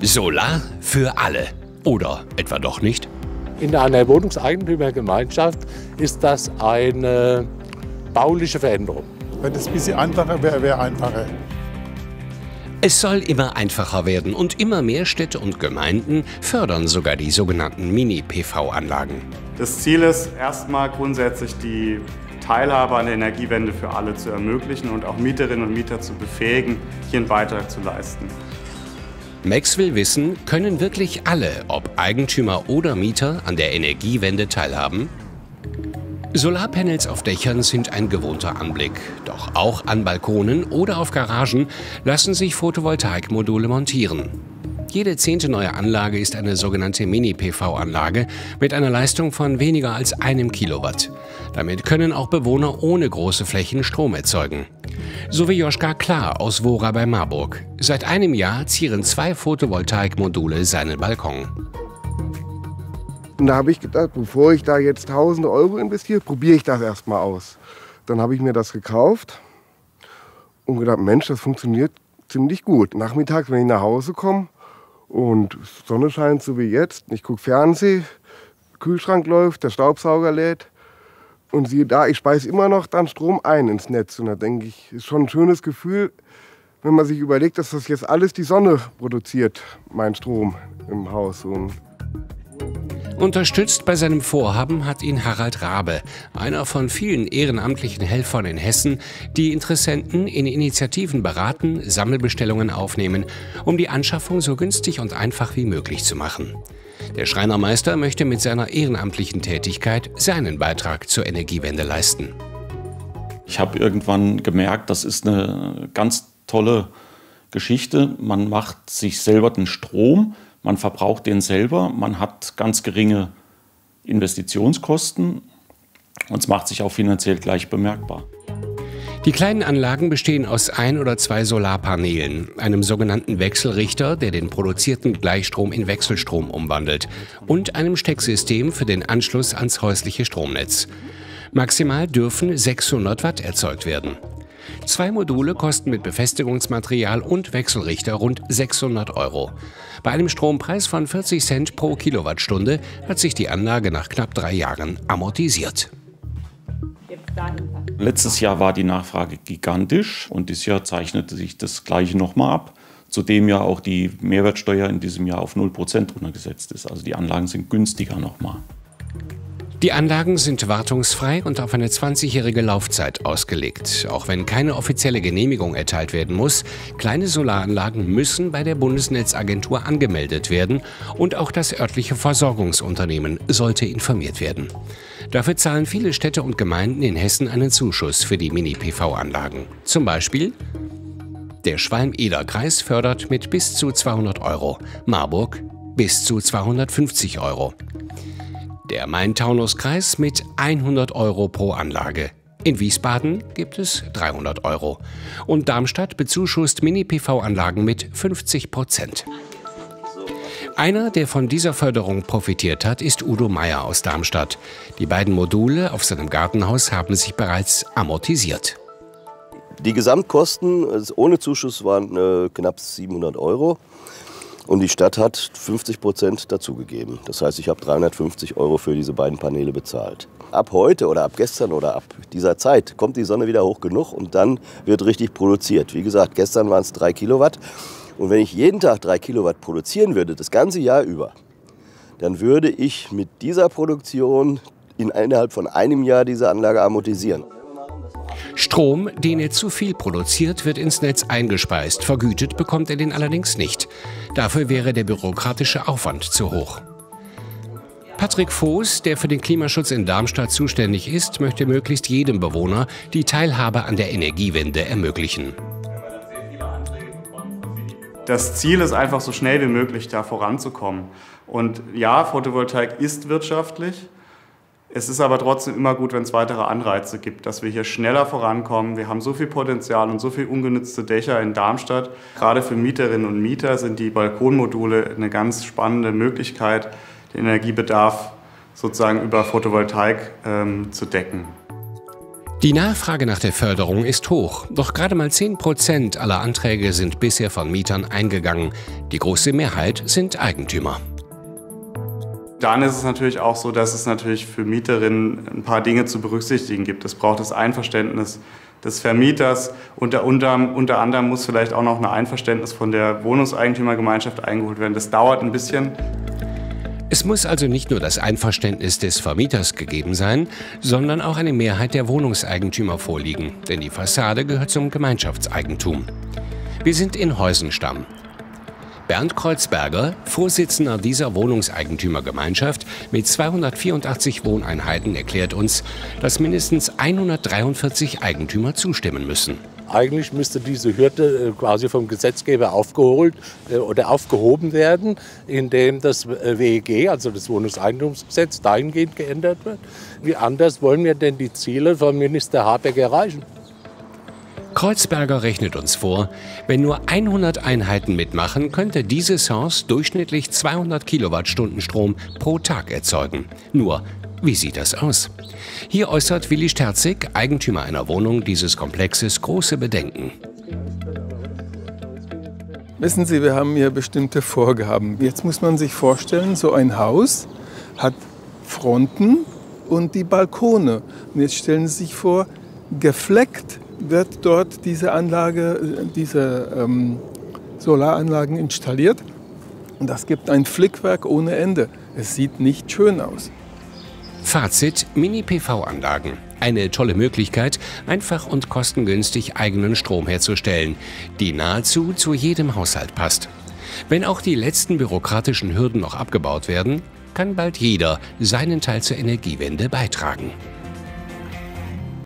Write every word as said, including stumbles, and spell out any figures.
Solar für alle. Oder etwa doch nicht? In einer Wohnungseigentümergemeinschaft ist das eine bauliche Veränderung. Wenn es ein bisschen einfacher wäre, wäre einfacher. Es soll immer einfacher werden und immer mehr Städte und Gemeinden fördern sogar die sogenannten Mini-P V-Anlagen. Das Ziel ist erstmal grundsätzlich die Teilhabe an der Energiewende für alle zu ermöglichen und auch Mieterinnen und Mieter zu befähigen, hier einen Beitrag zu leisten. Max will wissen, können wirklich alle, ob Eigentümer oder Mieter, an der Energiewende teilhaben? Solarpanels auf Dächern sind ein gewohnter Anblick. Doch auch an Balkonen oder auf Garagen lassen sich Photovoltaikmodule montieren. Jede zehnte neue Anlage ist eine sogenannte Mini-P V-Anlage mit einer Leistung von weniger als einem Kilowatt. Damit können auch Bewohner ohne große Flächen Strom erzeugen. So wie Joschka Klar aus Wora bei Marburg. Seit einem Jahr zieren zwei Photovoltaikmodule seinen Balkon. Und da habe ich gedacht, bevor ich da jetzt tausende Euro investiere, probiere ich das erstmal aus. Dann habe ich mir das gekauft und gedacht, Mensch, das funktioniert ziemlich gut. Nachmittags, wenn ich nach Hause komme und Sonne scheint so wie jetzt, ich gucke Fernsehen, der Kühlschrank läuft, der Staubsauger lädt und siehe da, ich speise immer noch dann Strom ein ins Netz. Und da denke ich, ist schon ein schönes Gefühl, wenn man sich überlegt, dass das jetzt alles die Sonne produziert, mein Strom im Haus. Und Unterstützt bei seinem Vorhaben hat ihn Harald Rabe, einer von vielen ehrenamtlichen Helfern in Hessen, die Interessenten in Initiativen beraten, Sammelbestellungen aufnehmen, um die Anschaffung so günstig und einfach wie möglich zu machen. Der Schreinermeister möchte mit seiner ehrenamtlichen Tätigkeit seinen Beitrag zur Energiewende leisten. Ich habe irgendwann gemerkt, das ist eine ganz tolle Geschichte. Man macht sich selber den Strom. Man verbraucht den selber, man hat ganz geringe Investitionskosten und es macht sich auch finanziell gleich bemerkbar. Die kleinen Anlagen bestehen aus ein oder zwei Solarpanelen, einem sogenannten Wechselrichter, der den produzierten Gleichstrom in Wechselstrom umwandelt, und einem Stecksystem für den Anschluss ans häusliche Stromnetz. Maximal dürfen sechshundert Watt erzeugt werden. Zwei Module kosten mit Befestigungsmaterial und Wechselrichter rund sechshundert Euro. Bei einem Strompreis von vierzig Cent pro Kilowattstunde hat sich die Anlage nach knapp drei Jahren amortisiert. Letztes Jahr war die Nachfrage gigantisch und dieses Jahr zeichnete sich das Gleiche nochmal ab. Zudem ja auch die Mehrwertsteuer in diesem Jahr auf null Prozent runtergesetzt ist. Also die Anlagen sind günstiger nochmal. Die Anlagen sind wartungsfrei und auf eine zwanzigjährige Laufzeit ausgelegt. Auch wenn keine offizielle Genehmigung erteilt werden muss, kleine Solaranlagen müssen bei der Bundesnetzagentur angemeldet werden und auch das örtliche Versorgungsunternehmen sollte informiert werden. Dafür zahlen viele Städte und Gemeinden in Hessen einen Zuschuss für die Mini-P V-Anlagen. Zum Beispiel der Schwalm-Eder-Kreis fördert mit bis zu zweihundert Euro, Marburg bis zu zweihundertfünfzig Euro. Der Main-Taunus-Kreis mit hundert Euro pro Anlage. In Wiesbaden gibt es dreihundert Euro. Und Darmstadt bezuschusst Mini-P V-Anlagen mit fünfzig Prozent. Einer, der von dieser Förderung profitiert hat, ist Udo Meier aus Darmstadt. Die beiden Module auf seinem Gartenhaus haben sich bereits amortisiert. Die Gesamtkosten ohne Zuschuss waren äh, knapp siebenhundert Euro. Und die Stadt hat fünfzig Prozent dazugegeben. Das heißt, ich habe dreihundertfünfzig Euro für diese beiden Paneele bezahlt. Ab heute oder ab gestern oder ab dieser Zeit kommt die Sonne wieder hoch genug und dann wird richtig produziert. Wie gesagt, gestern waren es drei Kilowatt. Und wenn ich jeden Tag drei Kilowatt produzieren würde, das ganze Jahr über, dann würde ich mit dieser Produktion in innerhalb von einem Jahr diese Anlage amortisieren. Strom, den er zu viel produziert, wird ins Netz eingespeist. Vergütet bekommt er den allerdings nicht. Dafür wäre der bürokratische Aufwand zu hoch. Patrick Voß, der für den Klimaschutz in Darmstadt zuständig ist, möchte möglichst jedem Bewohner die Teilhabe an der Energiewende ermöglichen. Das Ziel ist einfach, so schnell wie möglich da voranzukommen. Und ja, Photovoltaik ist wirtschaftlich. Es ist aber trotzdem immer gut, wenn es weitere Anreize gibt, dass wir hier schneller vorankommen. Wir haben so viel Potenzial und so viel ungenutzte Dächer in Darmstadt. Gerade für Mieterinnen und Mieter sind die Balkonmodule eine ganz spannende Möglichkeit, den Energiebedarf sozusagen über Photovoltaik ähm, zu decken. Die Nachfrage nach der Förderung ist hoch, doch gerade mal zehn Prozent aller Anträge sind bisher von Mietern eingegangen. Die große Mehrheit sind Eigentümer. Dann ist es natürlich auch so, dass es natürlich für Mieterinnen ein paar Dinge zu berücksichtigen gibt. Es braucht das Einverständnis des Vermieters. Unter, unter, unter anderem muss vielleicht auch noch ein Einverständnis von der Wohnungseigentümergemeinschaft eingeholt werden. Das dauert ein bisschen. Es muss also nicht nur das Einverständnis des Vermieters gegeben sein, sondern auch eine Mehrheit der Wohnungseigentümer vorliegen, denn die Fassade gehört zum Gemeinschaftseigentum. Wir sind in Heusenstamm. Bernd Kreuzberger, Vorsitzender dieser Wohnungseigentümergemeinschaft mit zweihundertvierundachtzig Wohneinheiten, erklärt uns, dass mindestens hundertdreiundvierzig Eigentümer zustimmen müssen. Eigentlich müsste diese Hürde quasi vom Gesetzgeber aufgeholt oder aufgehoben werden, indem das W E G, also das Wohnungseigentumsgesetz, dahingehend geändert wird. Wie anders wollen wir denn die Ziele von Minister Habeck erreichen? Kreuzberger rechnet uns vor, wenn nur hundert Einheiten mitmachen, könnte dieses Haus durchschnittlich zweihundert Kilowattstunden Strom pro Tag erzeugen. Nur, wie sieht das aus? Hier äußert Willi Sterzig, Eigentümer einer Wohnung dieses Komplexes, große Bedenken. Wissen Sie, wir haben hier bestimmte Vorgaben. Jetzt muss man sich vorstellen, so ein Haus hat Fronten und die Balkone. Und jetzt stellen Sie sich vor, gefleckt wird dort diese Anlage, diese ähm, Solaranlagen installiert. Und das gibt ein Flickwerk ohne Ende. Es sieht nicht schön aus. Fazit: Mini-P V-Anlagen. Eine tolle Möglichkeit, einfach und kostengünstig eigenen Strom herzustellen, die nahezu zu jedem Haushalt passt. Wenn auch die letzten bürokratischen Hürden noch abgebaut werden, kann bald jeder seinen Teil zur Energiewende beitragen.